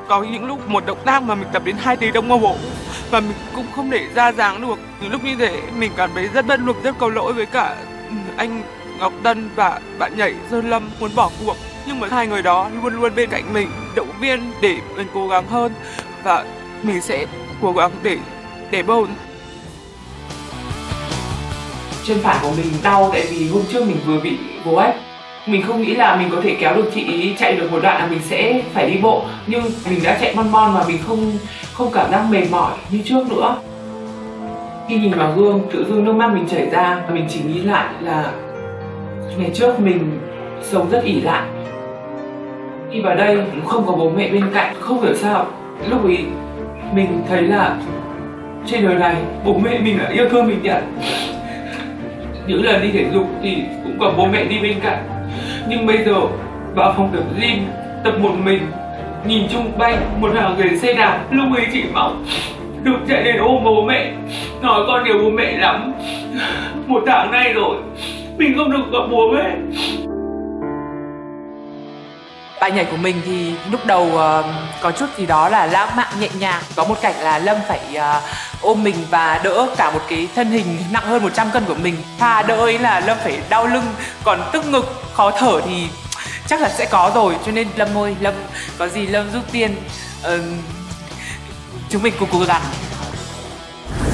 Có những lúc một động tác mà mình tập đến 2 tiếng đồng hồ và mình cũng không để ra dáng được. Những lúc như thế mình cảm thấy rất bất lực, rất có lỗi với cả anh Ngọc Tân và bạn nhảy Sơn Lâm muốn bỏ cuộc. Nhưng mà hai người đó luôn luôn bên cạnh mình, động viên để mình cố gắng hơn và mình sẽ cố gắng để bầu. Chân phải của mình đau tại vì hôm trước mình vừa bị vô ếch. Mình không nghĩ là mình có thể kéo được chị ý chạy được một đoạn là mình sẽ phải đi bộ. Nhưng mình đã chạy bon bon mà mình không cảm giác mệt mỏi như trước nữa. Khi nhìn vào gương, tự dưng nước mắt mình chảy ra. Mình chỉ nghĩ lại là ngày trước mình sống rất ỷ lại. Khi vào đây không có bố mẹ bên cạnh, không hiểu sao lúc ấy mình thấy là trên đời này bố mẹ mình là yêu thương mình nhất. Những lần đi thể dục thì cũng có bố mẹ đi bên cạnh. Nhưng bây giờ vào phòng tập gym tập một mình, nhìn chung quanh một hàng ghế xe đạp, lúc ấy chỉ mong được chạy đến ôm bố mẹ, nói con yêu bố mẹ lắm. Một tháng nay rồi mình không được gặp bố mẹ. Bài nhảy của mình thì lúc đầu có chút gì đó là lãng mạn nhẹ nhàng. Có một cảnh là Lâm phải ôm mình và đỡ cả một cái thân hình nặng hơn 100 cân của mình. Pha đỡ ấy là Lâm phải đau lưng, còn tức ngực, khó thở thì chắc là sẽ có rồi. Cho nên Lâm ơi, Lâm có gì Lâm giúp Tiên, chúng mình cùng cố gắng.